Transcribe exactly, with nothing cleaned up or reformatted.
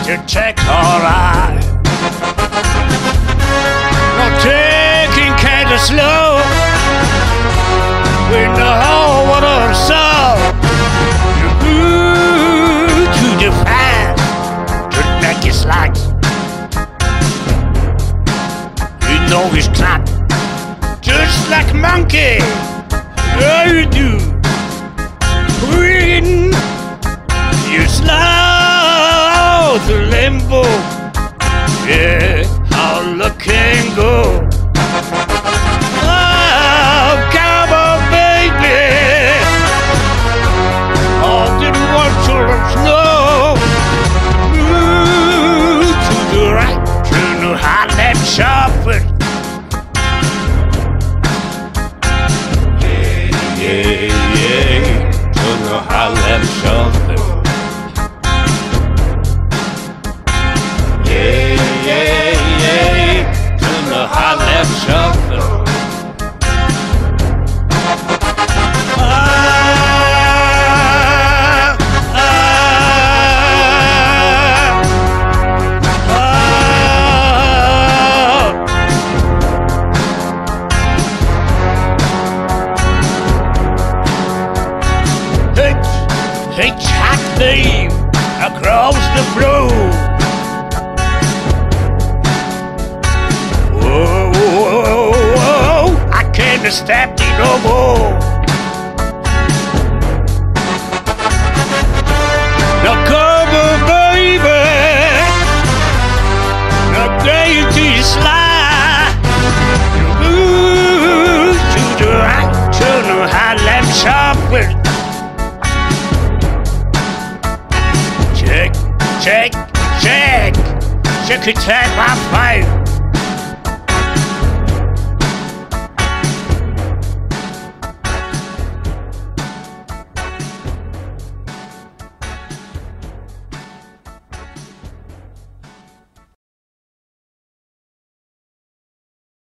to take alright. Not taking kinda slow. We know what our soul. You're to define to make it slack. You know he's clap, just like monkey. Yeah, you do. Breathing, you slow to limbo. Yeah, how luck can go. Oh, come on, baby. I didn't want to let you know. Move to the right, to the Haarlem Shuffle. Yeah, yeah, to the Haarlem Shuffle. Yeah, yeah, yeah, to the Haarlem Shuffle. Hitchhike me across the road. Whoa, whoa, whoa, I can't stop you no more. Now come on, baby. Now day to slide. Move to the right, to the Haarlem Shuffle. Check, check, check. Check it out my fire.